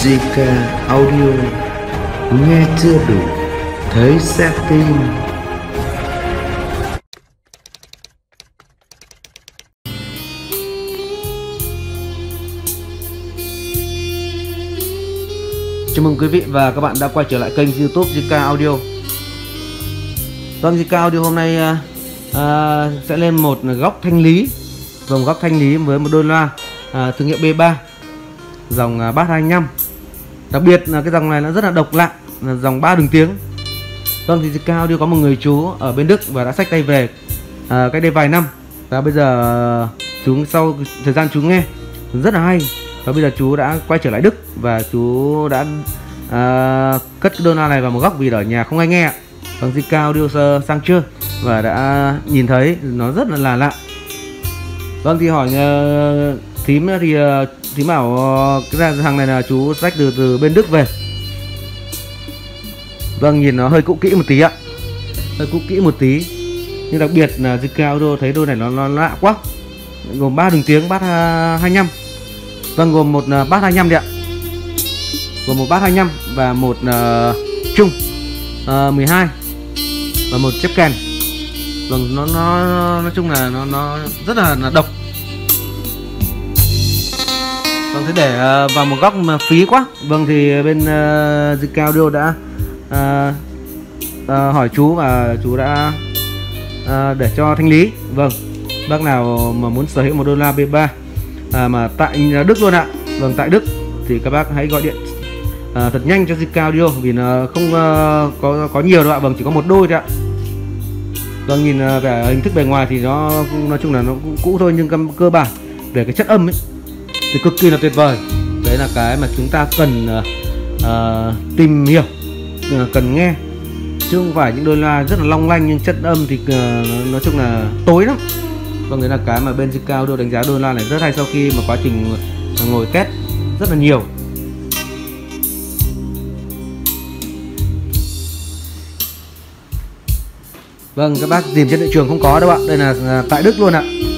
JK Audio, nghe chưa đủ, thấy sẽ tin. Chào mừng quý vị và các bạn đã quay trở lại kênh YouTube JK Audio. Vâng, JK Audio hôm nay sẽ lên một góc thanh lý, vòng góc thanh lý với một đôi loa thương hiệu B3, dòng Bass 25. Đặc biệt là cái dòng này nó rất là độc lạ, là dòng 3 đường tiếng. Vâng, thì JK Audio có một người chú ở bên Đức và đã xách tay về cách đây vài năm, và bây giờ chú sau thời gian chú nghe rất là hay, và bây giờ chú đã quay trở lại Đức và chú đã cất cái đôi loa này vào một góc vì ở nhà không ai nghe. Vâng, JK Audio sang chơi và đã nhìn thấy nó rất là lạ. Vâng, thì hỏi thím thì thím bảo cái thằng này là chú xách từ bên Đức về. Vâng, nhìn nó hơi cũ kỹ một tí ạ, hơi cũ kỹ một tí, nhưng đặc biệt là JK Audio thấy đôi này nó lạ quá. Gồm 3 đường tiếng Bass 25. Vâng, gồm một Bass 25 đấy ạ, gồm một Bass 25 và một trung 12 và một chép kèn. Vâng, nó nói chung là nó rất là độc. Vâng, thế để vào một góc mà phí quá. Vâng, thì bên JK Audio đã hỏi chú và chú đã để cho thanh lý. Vâng, bác nào mà muốn sở hữu một đôi loa B3 mà tại Đức luôn ạ. Vâng, tại Đức thì các bác hãy gọi điện thật nhanh cho JK Audio, vì nó không có nhiều đâu ạ. Vâng, chỉ có một đôi thôi ạ. Vâng, nhìn về hình thức bề ngoài thì nó nói chung là nó cũng cũ thôi, nhưng cơ bản về cái chất âm ấy thì cực kỳ là tuyệt vời. Đấy là cái mà chúng ta cần tìm hiểu, cần nghe, chứ không phải những đôi loa rất là long lanh nhưng chất âm thì nói chung là tối lắm. Vâng, đấy là cái mà bên JK Audio đánh giá đôi loa này rất hay sau khi mà quá trình ngồi test rất là nhiều. Vâng, các bác tìm trên thị trường không có đâu ạ. Đây là tại Đức luôn ạ.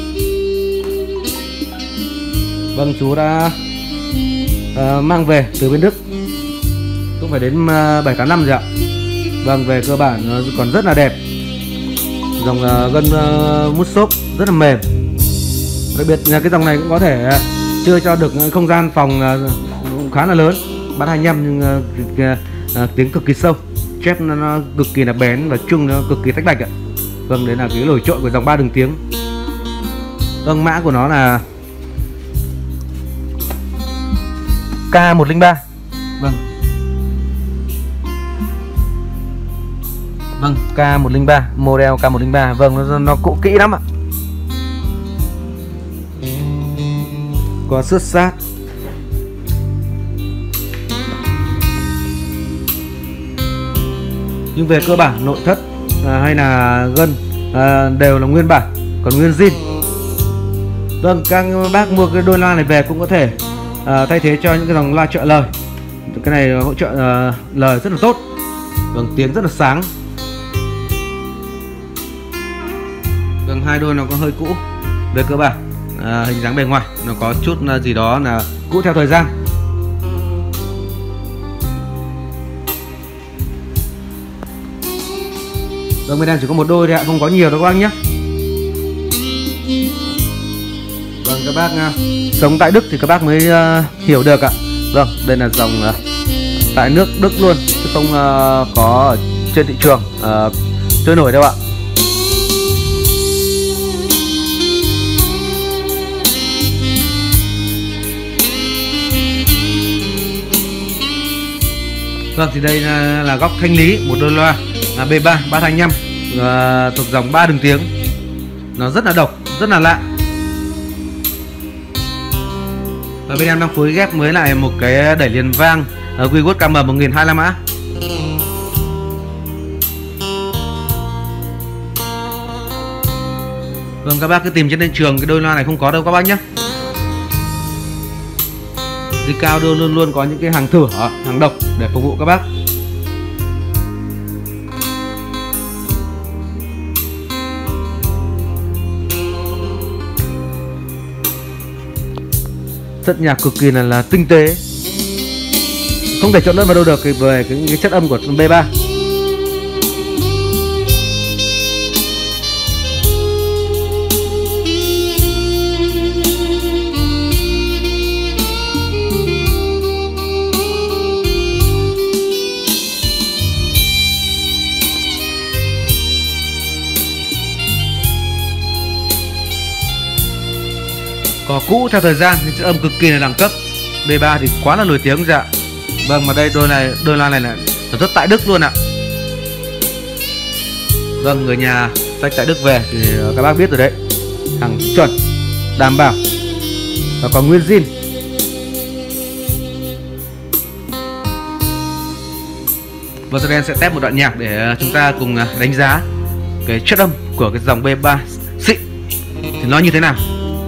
Vâng, chú đã mang về từ bên Đức cũng phải đến 7-8 năm rồi ạ. Vâng, về cơ bản nó còn rất là đẹp. Dòng gân mút xốp rất là mềm. Đặc biệt là cái dòng này cũng có thể chưa cho được không gian phòng cũng khá là lớn. Bass 25 nhưng tiếng cực kỳ sâu, chép nó cực kỳ là bén và trung nó cực kỳ tách bạch ạ. Vâng, đấy là cái nổi trội của dòng 3 đường tiếng. Vâng, mã của nó là K103. Vâng. Vâng, K103, model K103. Vâng, nó cũ kỹ lắm ạ. Có xước sát. Nhưng về cơ bản nội thất hay là gân đều là nguyên bản, còn nguyên zin. Vâng, các bác mua cái đôi loa này về cũng có thể thay thế cho những cái dòng loa trợ lời. Cái này hỗ trợ lời rất là tốt. Vâng, tiếng rất là sáng. Vâng, hai đôi nó có hơi cũ về cơ bản, hình dáng bề ngoài nó có chút gì đó là cũ theo thời gian. Vâng, bên em chỉ có một đôi thôi ạ, không có nhiều đâu các bác nhé. Vâng, các bác sống tại Đức thì các bác mới hiểu được ạ. Vâng, đây là dòng tại nước Đức luôn, chứ không có ở trên thị trường trôi nổi đâu ạ. Vâng, thì đây là góc thanh lý một đôi loa B3 Bass 25 thuộc dòng 3 đường tiếng. Nó rất là độc, rất là lạ. Và bên em đang phối ghép mới lại một cái đẩy liền vang Wiwood KM 1025 mã. Vâng, các bác cứ tìm trên thị trường cái đôi loa này không có đâu các bác nhé. JK Audio luôn luôn có những cái hàng thửa, hàng độc để phục vụ các bác. Chất nhạc cực kỳ là tinh tế. không thể trộn lẫn vào đâu được về cái chất âm của B3. Cò cũ theo thời gian nhưng chất âm cực kỳ là đẳng cấp. B3 thì quá là nổi tiếng dạ. Vâng, mà đây đôi loa này là sản xuất tại Đức luôn ạ. Vâng, người nhà sách tại Đức về thì các bác biết rồi đấy, hàng chuẩn, đảm bảo và còn nguyên zin. Và sau đây em sẽ test một đoạn nhạc để chúng ta cùng đánh giá cái chất âm của cái dòng B3 xịn thì nó như thế nào.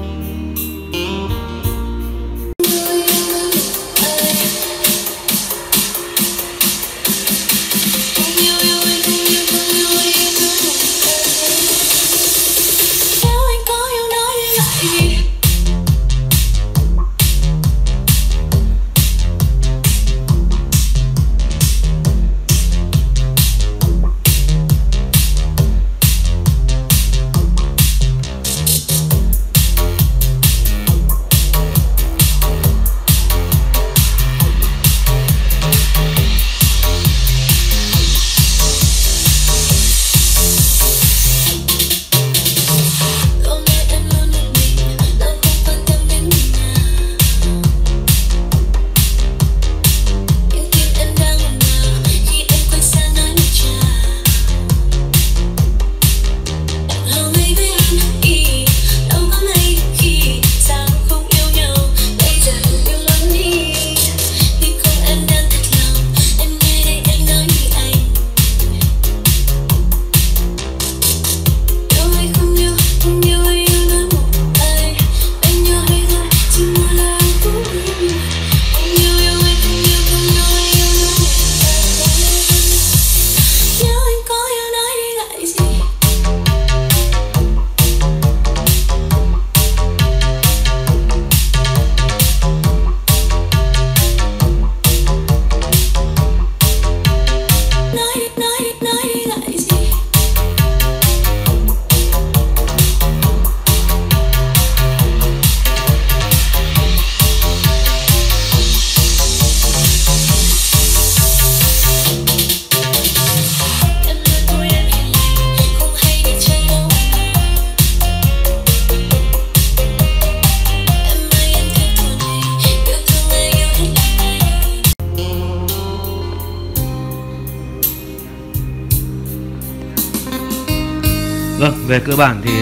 Vâng, về cơ bản thì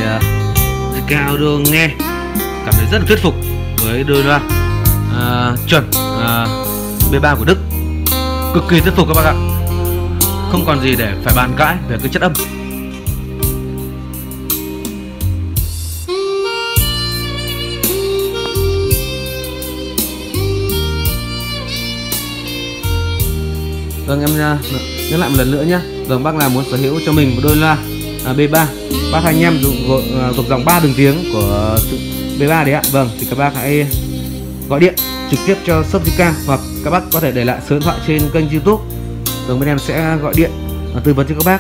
cái audio nghe cảm thấy rất là thuyết phục với đôi loa chuẩn B3 của Đức, cực kỳ thuyết phục các bác ạ. Không còn gì để phải bàn cãi về cái chất âm. Vâng, em nhắc lại một lần nữa nhé. Vâng, bác nào muốn sở hữu cho mình một đôi loa B3 Bass 25 thuộc dòng 3 đường tiếng của B3 đấy ạ. Vâng, thì các bác hãy gọi điện trực tiếp cho shop Zika, hoặc các bác có thể để lại số điện thoại trên kênh YouTube. Vâng, bên em sẽ gọi điện và tư vấn cho các bác.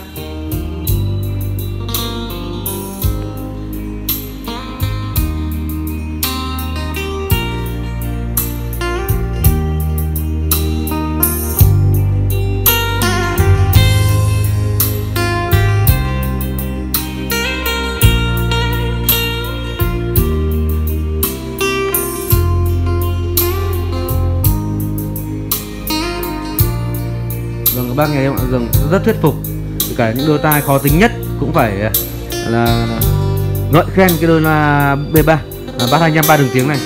Vâng, các bác nghe em dòng rất thuyết phục. Cả những đôi tai khó tính nhất cũng phải là ngợi khen cái đôi loa B3 Bass 25 3 đường tiếng này.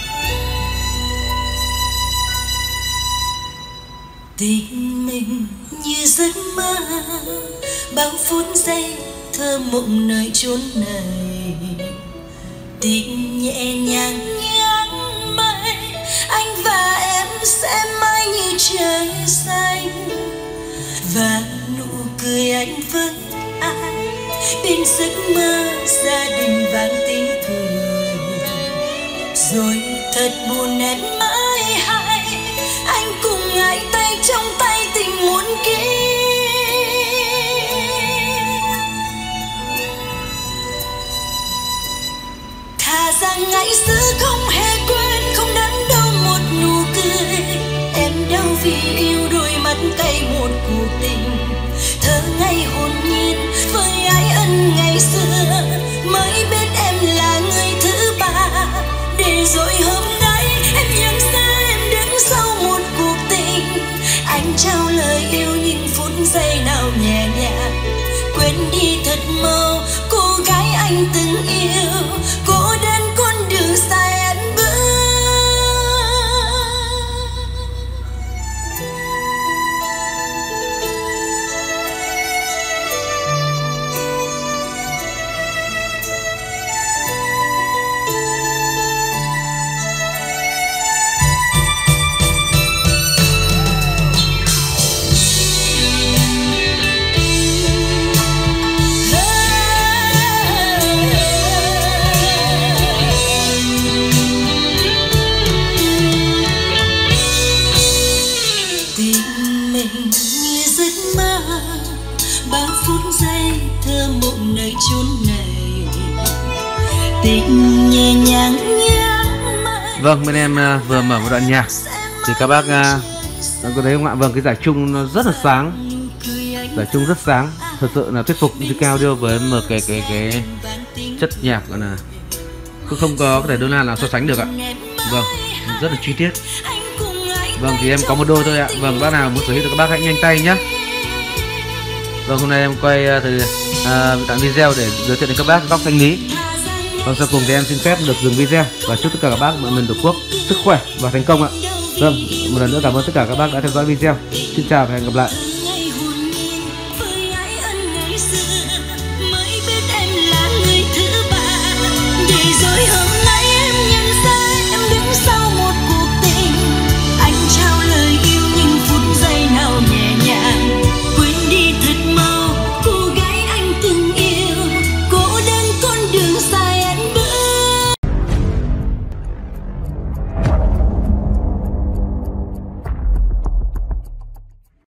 Tình mình như giấc mơ, bao phút giây thơ mộng nơi chốn này. Tình nhẹ nhàng ngang mây, anh và em sẽ mãi như trời xanh. Và nụ cười anh với ai bên giấc mơ gia đình vang tiếng cười. Rồi thật buồn em mãi hay anh cùng ngại tay trong tay tình muôn kiếp. Thà rằng ngày xưa không hề quên, không đắn đâu một nụ cười. Em đau vì yêu đôi mắt cay một cuộc tình. Thơ ngây hồn nhiên với ái ân ngày xưa, mới biết em là người thứ ba. Để rồi hôm nay em nhận ra em đứng sau một cuộc tình. Anh trao lời yêu những phút giây nào nhẹ nhàng, quên đi thật mau cô gái anh từng yêu. Cô đến con đường xa em bước. Vâng, bên em vừa mở một đoạn nhạc thì các bác có thấy không ạ? Vâng, cái giải chung nó rất là sáng, giải chung rất sáng, thật sự là thuyết phục. Zika Audio với một cái chất nhạc gọi là không có cái thể đơn nào so sánh được ạ. Vâng, rất là chi tiết. Vâng, thì em có một đôi thôi ạ. Vâng, bác nào muốn sở hữu thì các bác hãy nhanh tay nhé. Vâng, hôm nay em quay từ đoạn video để giới thiệu đến các bác góc thanh lý. Vâng, sau cùng thì em xin phép được dừng video và chúc tất cả các bác mọi miền Tổ quốc sức khỏe và thành công ạ. Vâng, một lần nữa cảm ơn tất cả các bác đã theo dõi video. Xin chào và hẹn gặp lại.